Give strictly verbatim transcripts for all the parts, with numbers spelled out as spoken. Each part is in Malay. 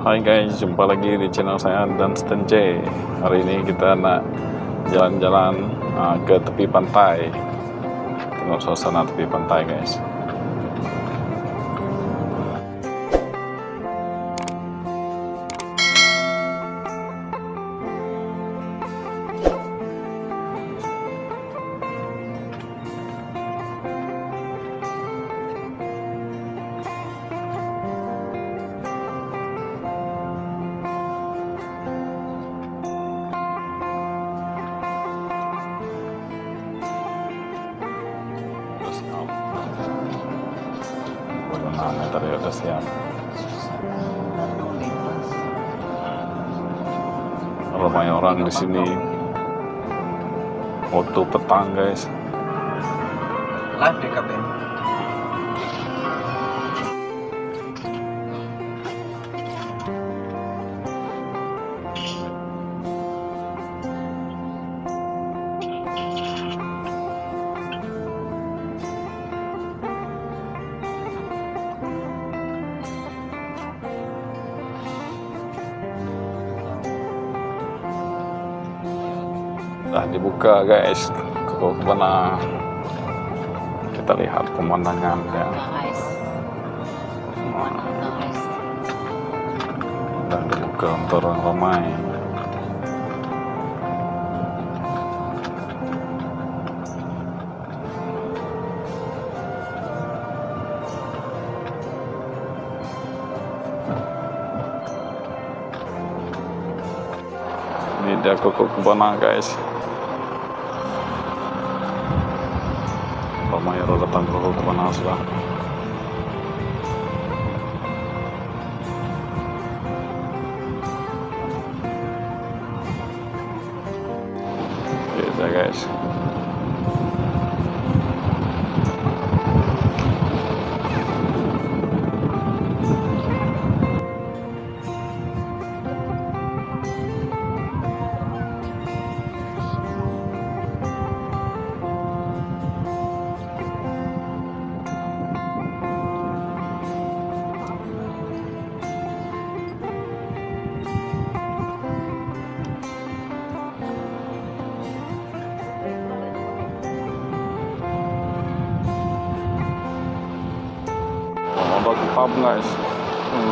Hai guys, jumpa lagi di channel saya Dunstan J. Hari ini kita nak jalan-jalan uh, ke tepi pantai. Tengok suasana tepi pantai guys. Bagaimana tadi udah siap? Ramai orang di sini. Waktu petang guys. Live di K P. Dah dibuka guys ke mana kita lihat pemandangan ya. Dah dibuka untuk orang ramai. Ini dia Koko Cabana guys. Ramai orang datang ke Koko Cabana sudah. Oke guys. Ada pub guys. Hmm.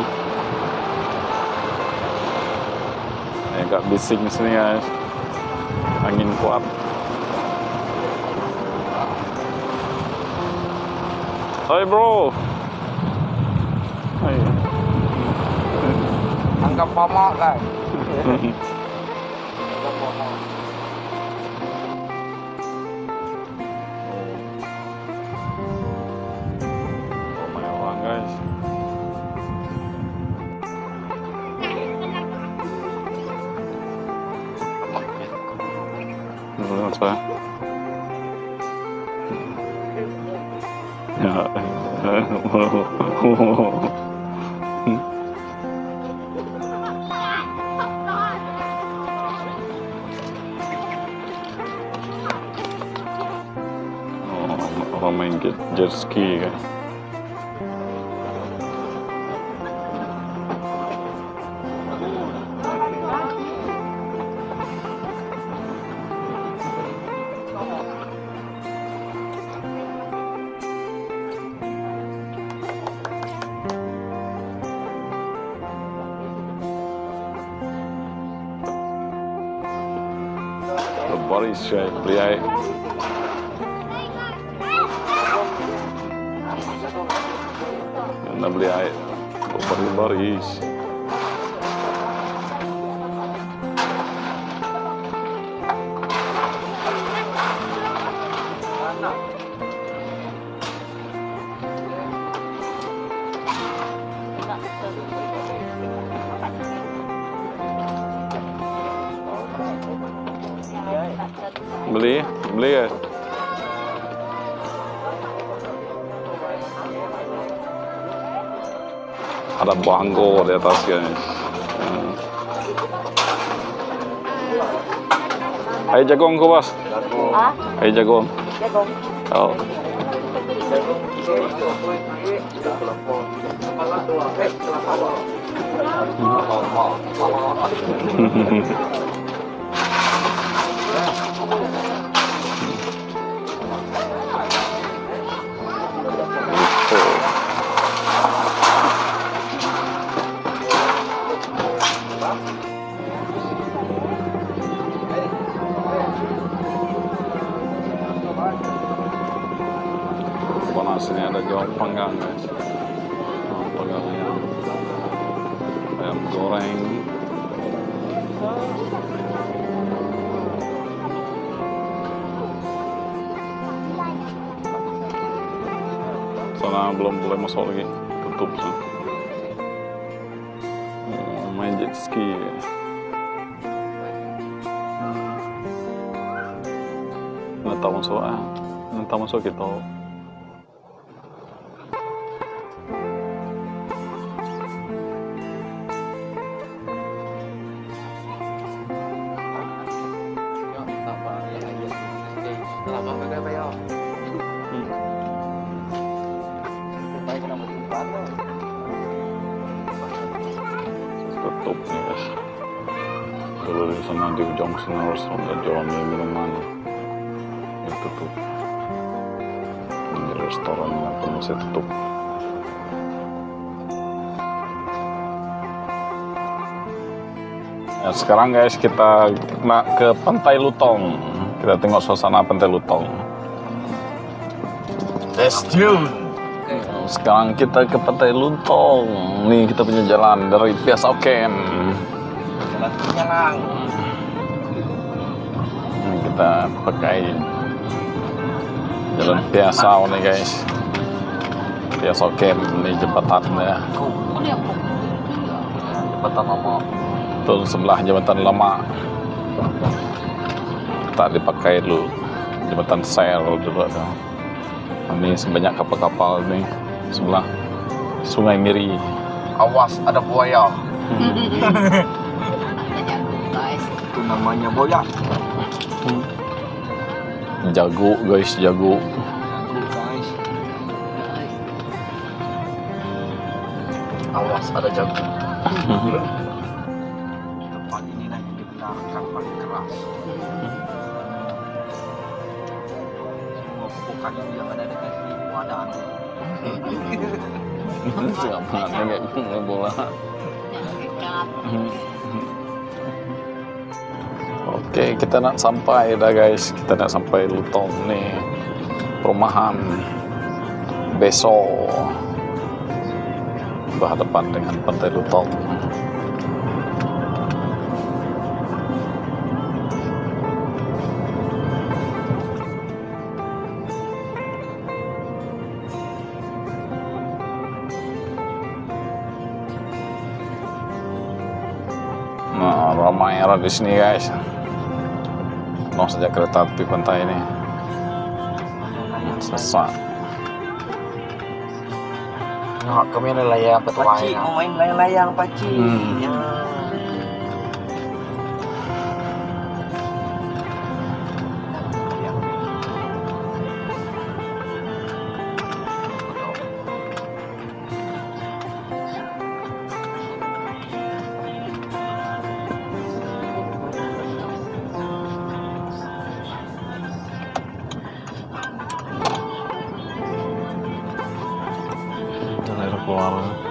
Eh, agak bising di sini guys. Angin kuat. Hai bro. Hai. Anggap pomok guys. Anggap pomok. Guys. Menurut saya. Ya. Oh, orang main jet ski kan. Baris saya beli air. Nak beli air. Baris baris. Beli, beli guys. Ada bangko di atas guys. Hmm. Air jagung ke bos? Hah? Air jagung. Jagung. Oh. Sini ada jawab panggang guys, oh, panggang ayam, ayam goreng, sana belum boleh masuk lagi, tutup sih. Oh, main jet ski. Nggak tahu masuk ah, nggak tahu masuk kita. Tutup nih guys. Kalau di sana di ujung sana harus ada jual minuman. Ini tutup. Ini restoran apa masih tutup. Nah, sekarang guys kita nak ke Pantai Lutong. Kita tengok suasana Pantai Lutong. Let's tune. Sekarang kita ke Pantai Lutong. Nih kita punya jalan dari Piasa Oken. Jalan Penyalang. Ini kita pakai jalan Piasa nih guys. Piasa Oken ini jembatannya. Jembatan lama. Itu sebelah jembatan lama. Tak dipakai dulu. Jembatan sel dulu tuh. Ini sebanyak kapal-kapal nih sebelah Sungai Miri. Awas ada buaya. Hmm. Itu namanya buaya. Jago guys, jago. Guys. Awas ada jago. Tempat ini nanti dibenarkan paling keras. Semua pupuk kayu yang ada dekat sini ada. Siapa kayak gini bola. Oke, kita nak sampai dah guys. Kita nak sampai Lutong nih. Perumahan Beso. Berhadapan dengan Pantai Lutong. Nah, ramai orang di sini guys. Penuh sejak kereta api pantai ini. Sesak. Nah, kami layang petuai. Paci, mau main layang-layang paci. Hmm. Ya. Air keluar.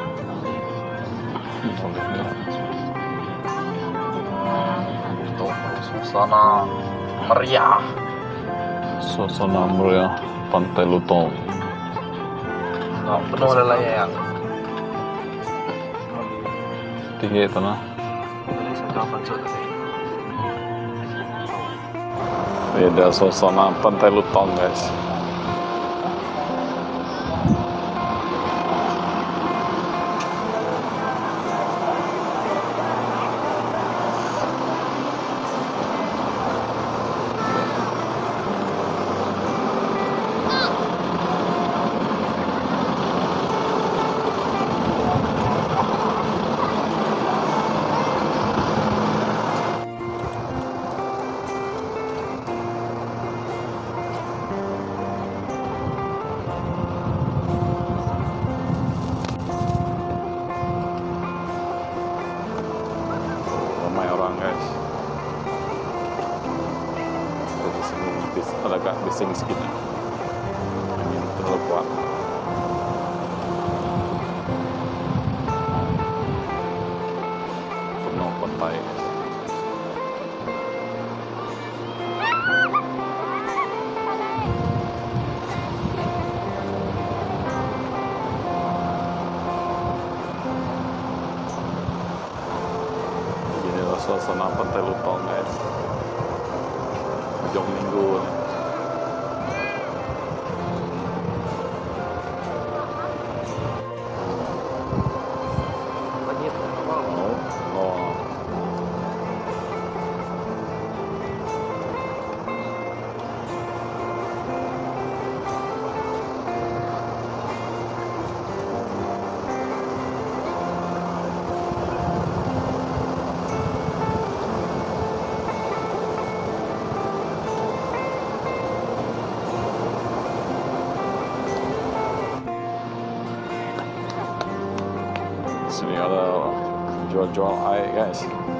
Tuh, suasana meriah. Suasana meriah Pantai Lutong. Nah, penuh layang. Tinggi tanah. Beda suasana Pantai Lutong guys. guys. Dari sini bis, agak bising sedikit. Angin terlalu kuat. Penuh pantai. Suasana Pantai Lutong guys, ujung minggu nih. Oh, oh. Sini ada jual-jual air guys.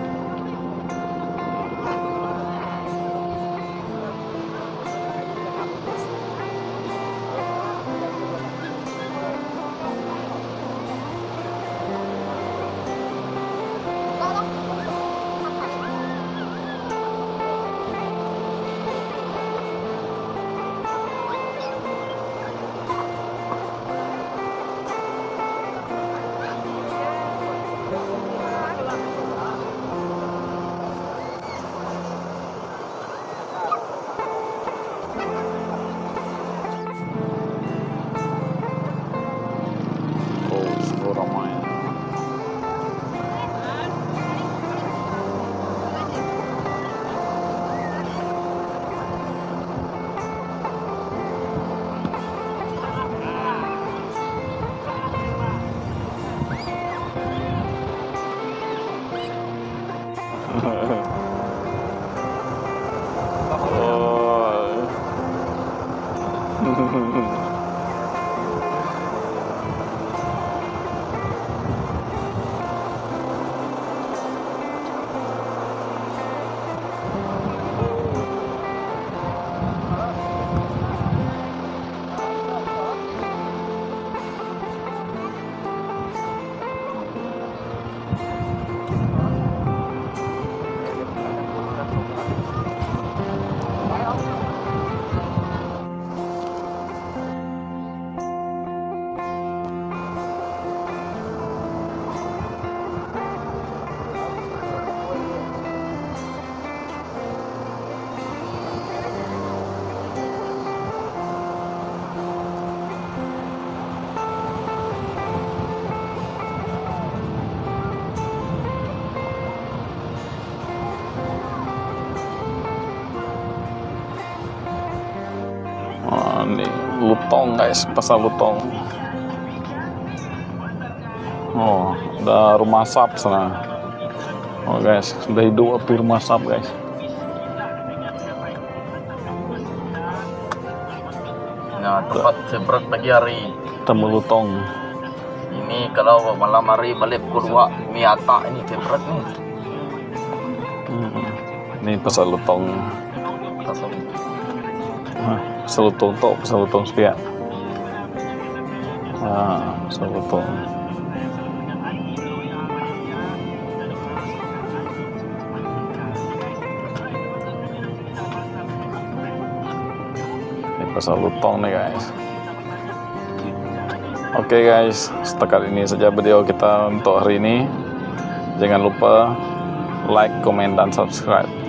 Oh, ini Lutong guys, pasar Lutong. Oh, ada rumah sap sana. Oh guys, sudah hidup api rumah sap guys. Nah, tempat seberang pagi hari. Temu Lutong. Ini kalau malam hari balik kedua Miata ini seberang nih. Hmm. Ini pasar Lutong. Pasar. Nah, pasar Lutong tuh, pasar Lutong sepiak. Ah, pasar Lutong. Pasar Lutong nih guys. Oke okay guys, setakat ini saja video kita untuk hari ini. Jangan lupa like, komen, dan subscribe.